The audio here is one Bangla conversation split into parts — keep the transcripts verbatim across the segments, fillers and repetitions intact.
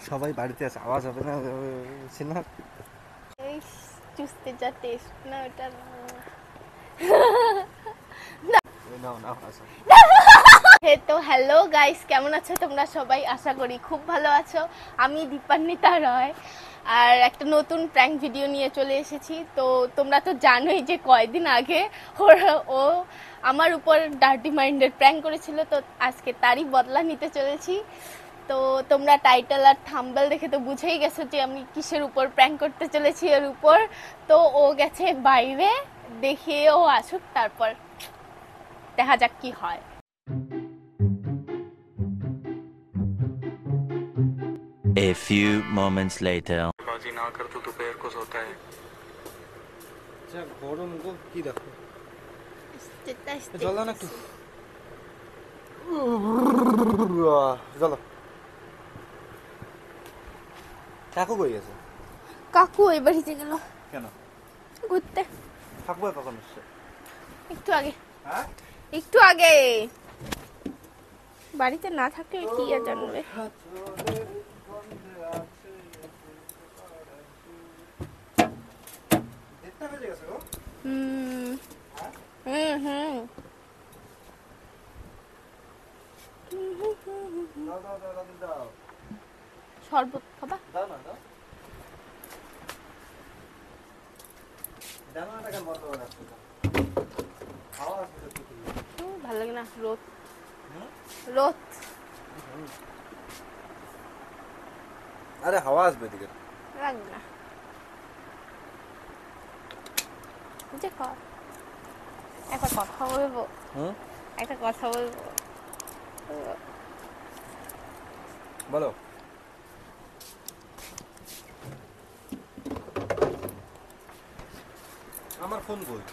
সবাই বাড়িতে আছে, আওয়াজ হবে না সিনা? এই চুষতে যা টেস্ট না ওটা। নাও নাও আসো। হে তো হ্যালো গাইস, কেমন আছো তোমরা সবাই? আশা করি খুব ভালো আছো। আমি দীপান্বিতা রয় আর একটা নতুন প্র্যাঙ্ক ভিডিও নিয়ে চলে এসেছি। তো তোমরা তো জানোই যে কয়েকদিন আগে ও আমার উপর ডার্টি মাইন্ডের প্র্যাঙ্ক করেছিল, তো আজকে তারই বদলা নিতে চলেছি। তো তোমরা টাইটেল আর থাম্বনেল দেখে তো বুঝেই গেছো যে আমি কিসের উপর প্র্যাঙ্ক করতে চলেছি এর উপর। তো ও গেছে বাইরে, দেখিয়ে ও আসুক, তারপর দেখা যাক কি হয়। A few moments later. बाजी ना कर तो दोपहर को सोता है। যা গরম গো, কি দেখো। আস্তে আস্তে জল দাও না একটু। চলো। কাকু কই গেছে? কাকু ওই বাড়িতে গেল। কেন? ঘুরতে। থাকবো কখন আসছে? একটু আগে। হ্যাঁ? একটু আগে। বাড়িতে না থাকলে কি আর জানবে। দেড়টা বেজে গেছে গো। হুম হুম হুম দাও দাও দাও দাও দাও। শরবত খাবা? দাও না দাও। জানো না কেন বন্ধ করে রাখছো? হাওয়া আসছে তো কি? হুম, ভালো লাগে না রোদ। হুম? রোদ। আরে হাওয়া আসবে এদিকে। লাগবে না। যে কর একটা কথা বলবো। হুম? একটা কথা বলবো। বলো। আমার ফোন কই?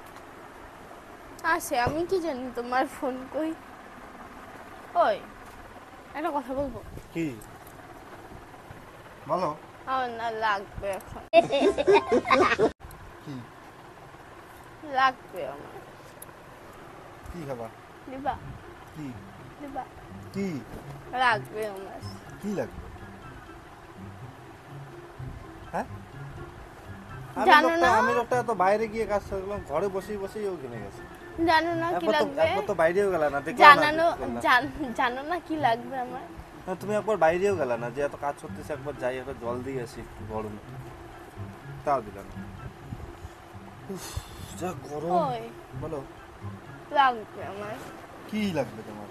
আসে, আমি কি জানি তোমার ফোন কই। ওই একটা কথা বলবো। কি বলো? আমার না লাগবে এখন। কি লাগবে আমার। কি খাবার? দিবা? কি দিবা? কি লাগবে আমার। কি লাগবে? হ্যাঁ? আমি জানো লোকটা না? আমি লোকটা তো বাইরে গিয়ে কাজ করলাম, ঘরে বসেই বসেই ও কিনে গেছে। জানো না কি একবার তো লাগবে? একবার তো বাইরেও গেল না, দেখলাম না, জানানো কিছু করলাম। জান- জানো না কি লাগবে আমার? না, তুমি একবার বাইরেও গেল না, যে এত কাজ করতেছে একবার যাই একটা জল দিয়ে আসি একটু গরমে, তাও দিলাম না। উফ, যা গরম। ওই বলো লাগবে আমার। কি লাগবে তোমার?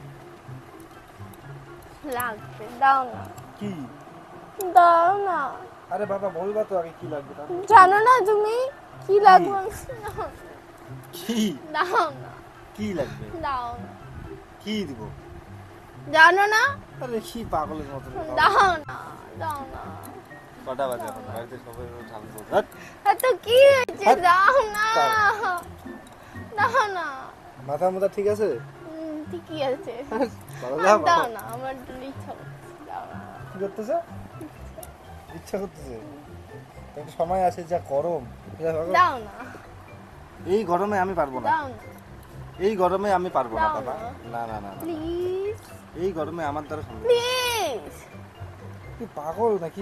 লাগবে, দাও না। কি? দাও না। আরে বাবা বলবা তো আগে কি লাগবে তার। জানো না তুমি কি লাগবে? কি দাও না। কি লাগবে? দাও না। কি দিব? জানো না? আরে কি পাগলের মতো কথা বলো। দাও না। দাও না। কটা বাজে এখন? বাড়িতে সবাই ঠান্ডা হট। এত কি হয়েছে? দাও না। দাও না। মাথা মাথা ঠিক আছে? হুম, ঠিকই আছে। পাগলা আর দাও না, আমার জন্য ইচ্ছা করছে। দাও না। কি করতেছে? ইচ্ছা করতেছে। একটা সময় আসে যা গরম। যা পাগল। দাও না। এই গরমে আমি পারবো না। দাও না। এই গরমে আমি পারবো না দাও বাবা। না। না না না না। প্লিজ এই গরমে আমার দ্বারা সম্ভব না। প্লিজ। তুই পাগল নাকি?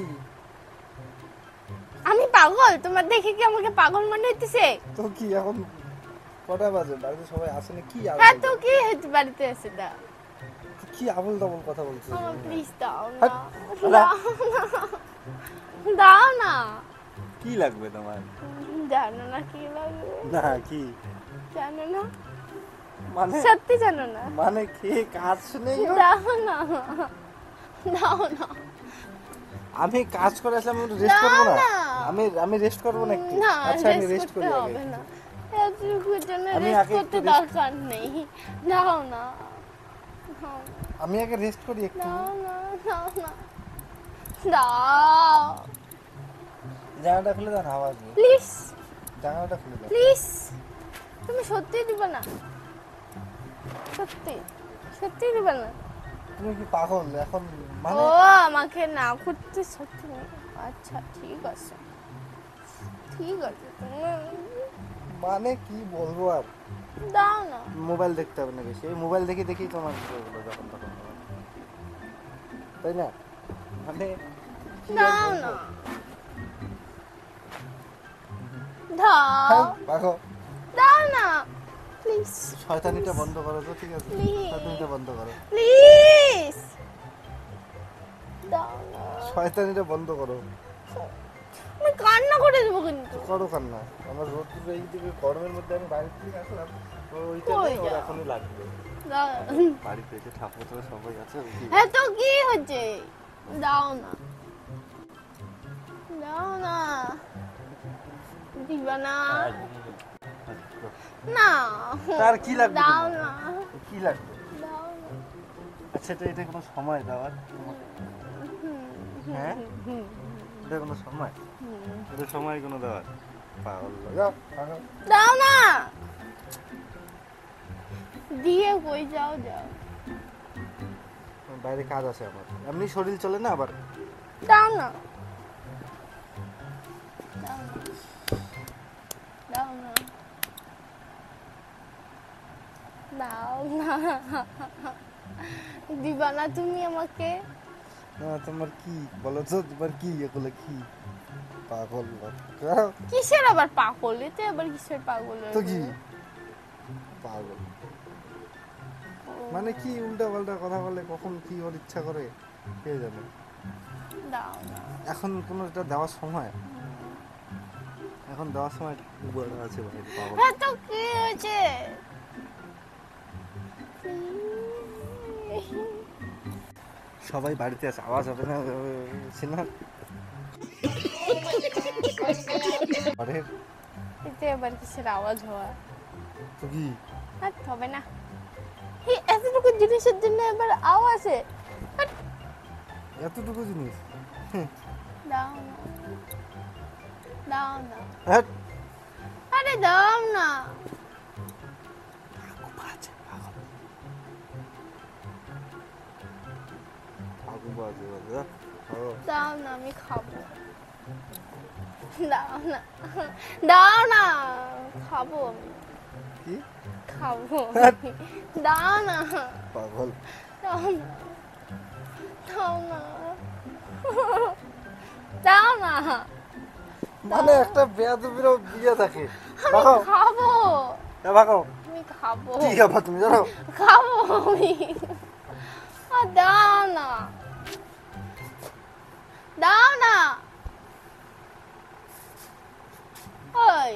আমি পাগল? তোমার দেখে কি আমাকে পাগল মনে হইতেছে? তো কি এখন কটা বাজে? বাড়িতে সবাই আসে না, কি আবল হ্যাঁ তো কি হয়েছে? বাড়িতে এসে দাও। কি আবল তাবল কথা বলছিস? আমার প্লিজ দাও না। হাট, দাও না। দাও না। কি লাগবে তোমার? জানো না কি লাগবে? না কি জানো না? মানে? সত্যি জানো না? মানে কি কাজ নেই? দাও না। দাও না। আমি কাজ করে আসলাম, আমি রেস্ট করবো না? না। আমি আমি রেস্ট করবো না একটু? না, আচ্ছা আমি রেস্ট রেস্ট করি করতে আগে। হবে না। এতটুকুর জন্য আমি রেস্ট আগে করতে একটু rest- দরকার নেই। দাও না। দাও না। আমি আগে রেস্ট করি একটু। দাও না। দাও না। দাও। জানালাটা খুলে দাও, হাওয়া আসবে। প্লিজ জানালাটা খুলে দাও। প্লিজ। তুমি সত্যি দিবে না? সত্যি সত্যি দিবে না? তুমি কি পাগল এখন? মানে ও আমাকে না করতে সত্যি নেই। আচ্ছা ঠিক আছে, ঠিক আছে। তুমি মানে কি বলবো আর? দাও না। মোবাইল দেখতে হবে না বেশি, এই মোবাইল দেখে দেখেই তোমার এগুলো যখন তখন, তাই না? মানে দাও না দাও রাখো দাও না প্লিজ শয়তানিটা বন্ধ করো তো, ঠিক আছে? Please. শয়তানিটা বন্ধ করো, প্লিজ দাও না শয়তানিটা বন্ধ করো। আমি কান্না করে দেবো কিন্তু করো কান্না। আমার রোদ এই দিকে গরমের মধ্যে আমি বাইরে থেকে আসলাম, তো ওইটা কই নেই, ওর যাও? এখনই লাগবে। দাও বাড়িতে এসে ঠাকুর তো সবাই আছে, উঠি। এত কি হচ্ছে দাও না দাও না দিবা না না তার কি লাগবে দাও তোমার? না কি লাগবে? দাও না আচ্ছা, এটা এটা কোনো সময় দেওয়ার? হ্যাঁ, এটা কোনো সময়? এটা সময় কোনো দেওয়ার? পাগল যাও, পাগল। দাও না দিয়ে কই যাও যাও বাইরে কাজ আছে আমার, এমনি শরীর চলে না আবার। দাও না দাও না দাও না দাও না দিবা না তুমি আমাকে না, তোমার কি বলো তো, তোমার কি এগুলো কি? পাগল বাচ্চা। কিসের আবার পাগল? এতে আবার কিসের পাগল তো কি পাগল মানে কি? উল্টা পাল্টা কথা বলে, কখন কি ওর ইচ্ছা করে কে জানে। দাও না এখন কোনো এটা দেওয়ার সময়? এখন দেওয়ার সময় বড় আছে ভাই, পাগল। এত কি হয়েছে সবাই বাড়িতে আছে, আওয়াজ হবে না সিনহার? আরে এতে আবার কিসের আওয়াজ হওয়া? তো কি আর হবে না এই এতটুকু জিনিসের জন্য এবার আওয়াজে এতটুকু জিনিস? দাও না দাও না হ্যাঁ, আরে দাও না আগুন বাজে বাজে। ও, দাও না আমি খাবো দাও না দাও না খাবো আমি কি খাবো আমি। দাও না পাগল। দাও না দাও না দাও না মানে একটা বেয়াদবিরও বিয়ে থাকে। আমি ভাগো, খাবো এ ভাগো। আমি খাবো কি খাবা তুমি জানো? খাবো আমি আর দাও না দাও না ওই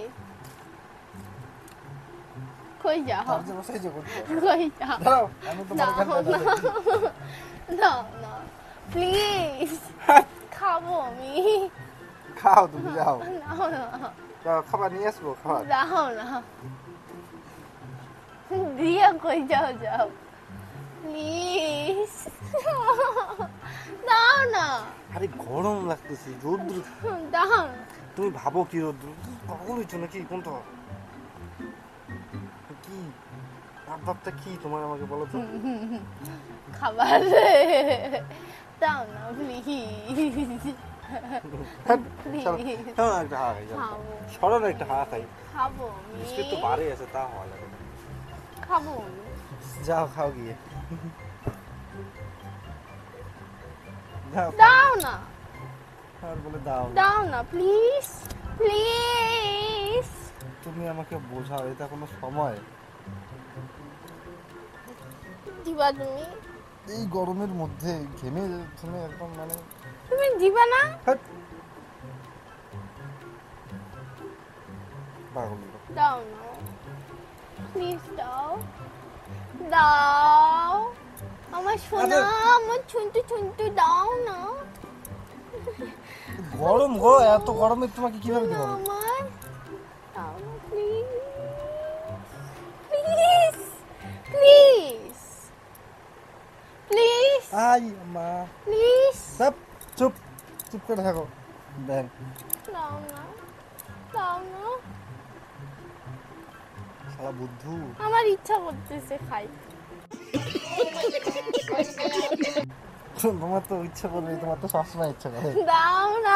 কই যাও তার যে বসাই যে করতে। কই যাও দাঁড়াও, আমি তোমার দাও এখানে না দাঁড়াবো। দাও না প্লিজ খাবো আমি খাও তুমি, যাও দাও না যাও, খাবার নিয়ে আসবো, খাবার। দাও না দিয়ে কই যাও যাও প্লিজ দাও না আরে গরম লাগতেছে, রোদ্র। দাও না তুমি ভাবো কি রোদ্র? পাগল হয়েছো নাকি? কোনটা কি ভাবটা কি তোমার, আমাকে বলো তো। খাবার দাও না প্লিজ হ্যাঁ, প্লিজ চলো, চলো না, একটা হাওয়া খাই, চলো। খাবো সরো না, একটা হাওয়া খাই। খাবো বৃষ্টি আমি তো বাড়ে আছে, তা হওয়া লাগে না। খাবো আমি যাও খাও গিয়ে, যাও। দাও না আর বলে দাও, দাও না প্লিজ প্লিজ তুমি আমাকে বোঝাও, এটা কোনো সময়? দিবা তুমি এই গরমের মধ্যে ঘেমে ঘেমে একদম মানে তুমি দিবা না হ্যাট। পাগল লোক। দাও না প্লিজ দাও দাও আমার সোনা আমার ছুনটু ছুনটু দাও না গরম গো, এত গরমে তোমাকে কিভাবে না, দেবো? আমার দাও না প্লিজ প্লিজ প্লিজ প্লিজ আই মা, প্লিজ সব চুপ চুপ করে থাকো। ব্যাং দাও না দাও না শালা বুদ্ধু। আমার ইচ্ছা করতেছে খাই তোমার তো ইচ্ছা করবে, তোমার তো সবসময় ইচ্ছা করে। দাও না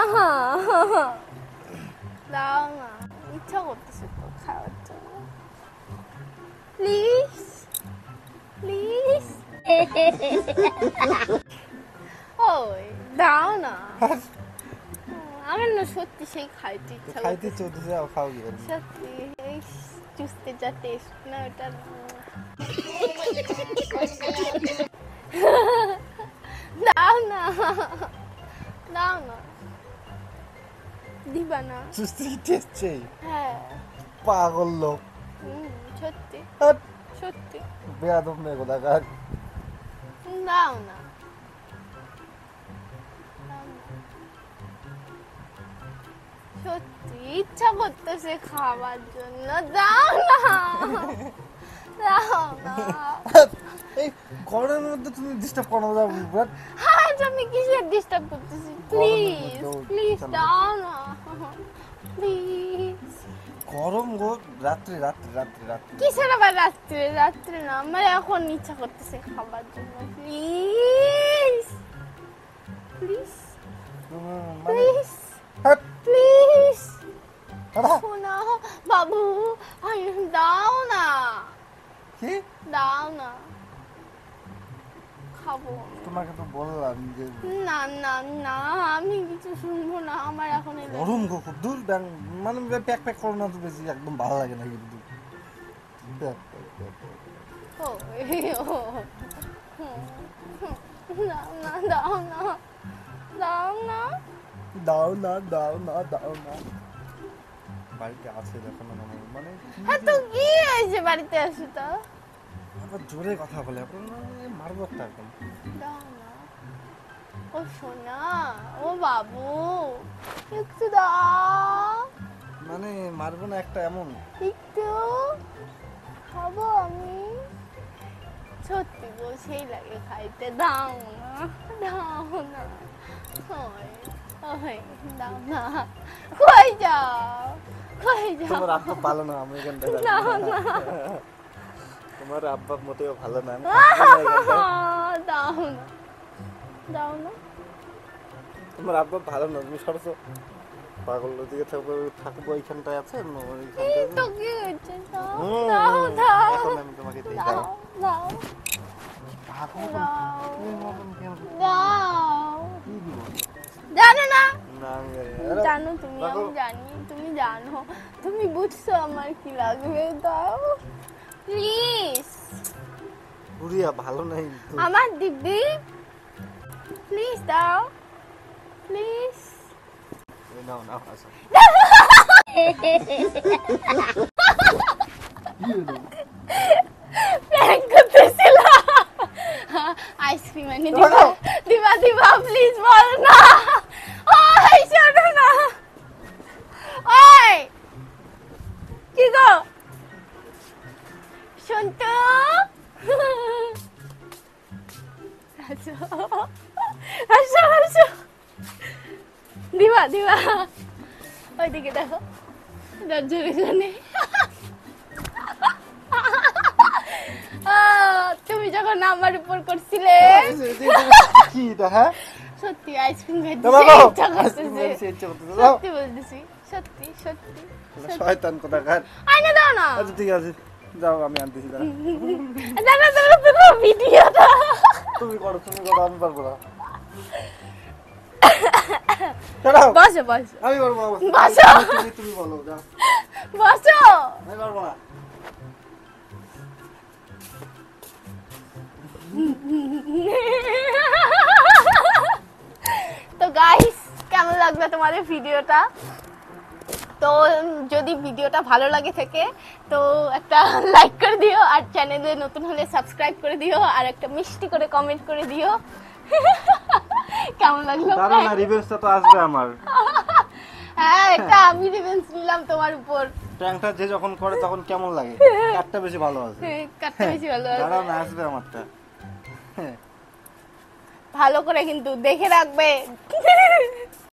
দাও না ইচ্ছা করতেছে তো খাওয়ার জন্য প্লিজ প্লিজ ওই দাও না আমার না সত্যি সেই খাইতে তো ইচ্ছা খাইতে করতেছে। চলতেছে আর খাও কি করে? সত্যি এই চুষতে যা টেস্ট না ওটা দাও না দাও না দিবা না সুস্থি টেস্ট চাই হ্যাঁ পাগল লোক হুম, সত্যি হাট, সত্যি বেয়াদব মেয়ে কোথাকার। দাও না দাও না। সত্যি ইচ্ছা করতেছে খাওয়ার জন্য দাও না দাও না এই গরমের মধ্যে তুমি ডিস্টার্ব করো না বাট আজ আমি কিসের ডিস্টার্ব করতেছি প্লিজ মধ্যেও প্লিজ চালাও। দাও না প্লিজ গরম গো, রাত্রি রাত্রি রাত্রি রাত্রি কিসের আবার রাত্রে রাত্রে না আমার এখন ইচ্ছা করতেছে খাবার জন্য প্লিজ প্লিজ তুমি মানে প্লিজ হাট, প্লিজ হাটা। শোনা বাবু আই দাও না কি দাও না খাবো তোমাকে তো বললাম যে না না না আমি কিছু শুনবো না আমার এখন এই গরম গো খুব দূর ব্যাং মানে প্যাক প্যাক করো না তো বেশি একদম ভালো লাগে না কিন্তু প্যাক, প্যাক, প্যাক, প্যাক। ও, ও, হুম, হুম, দাও না দাও না দাও না দাও না দাও না দাও না বাড়িতে আছে দেখো না মানে মানে কি হ্যাঁ তো কি হয়েছে বাড়িতে আসো তো আবার জোরে কথা বলে আপনার মানে মারবো একটা একদম দাও না ও সোনা ও বাবু একটু দাও মানে মারবো না একটা এমন একটু খাবো আমি সত্যি গো সেই লাগে খাইতে দাও না দাও না ওই ওই দাও না কই যাও কই যাও তোমার আব্বা ভালো না আমি এখানটা না না তোমার আব্বা মোটেও ভালো না আমি আহ, থাকবো না এখানটায়। দাও না দাও না তোমার আব্বা ভালো না তুমি সরছো পাগল ওদিকে থাকবো থাকবো এইখানটায় আছে ন এই ওইখানটায় তো কি হয়েছে দাও হুম, দাও দাও এখন আমি তোমাকে দিই দাও দাও দাও পাগল দাও তুমি মতন কেন দাও কি দিব জানো না না আমি জানি না। আরে, জানো তুমি দেখো। আমি জানি তুমি জানো তুমি বুঝছো আমার কি লাগবে দাও প্লিজ বুড়িয়া ভালো নাই তো। আমার দিদি প্লিজ দাও প্লিজ এই নাও নাও আসো প্র্যাঙ্ক করতেছিল আইসক্রিম এনে দিবা দিবা দিবা প্লিজ বল না ওই শোনো না ওই কি গো শুনতো আসো আসো আসো দিবা দিবা ওইদিকে দেখো দরজার জন্য তুমি যখন আমার উপর করছিলে কি এটা হ্যাঁ সত্যি আইসক্রিম খেতে দাও, দাও, ইচ্ছা আইসক্রিম করতেছে খেতে ইচ্ছে করতেছে, দাও। সত্যি বলতেছি সত্যি সত্যি শয়তান কোথাকার আইনা দাও না আচ্ছা ঠিক আছে যাও আমি আনতেছি দাঁড়া। দাদা দাদা দাদা ভিডিওটা তুমি করো তুমি করো আমি পারবো না দাঁড়াও, বসো বসো আমি পারবো না, বসো। বসো। তুমি তুমি বলো যাও বসো আমি পারবো না তো গাইস কেমন লাগলো তোমাদের ভিডিওটা তো যদি ভিডিওটা ভালো লাগে থাকে তো একটা লাইক করে দিও আর চ্যানেলে নতুন হলে সাবস্ক্রাইব করে দিও আর একটা মিষ্টি করে কমেন্ট করে দিও কেমন লাগলো দাঁড়াও না রিভেন্সটা তো আসবে আমার হ্যাঁ এটা আমি রিভেন্স নিলাম তোমার উপর ট্যাঙ্কটা যে যখন করে তখন কেমন লাগে কাটটা বেশি ভালো আছে কাটতে বেশি ভালো লাগে। দাঁড়াও না আসবে আমারটা ভালো করে কিন্তু দেখে রাখবে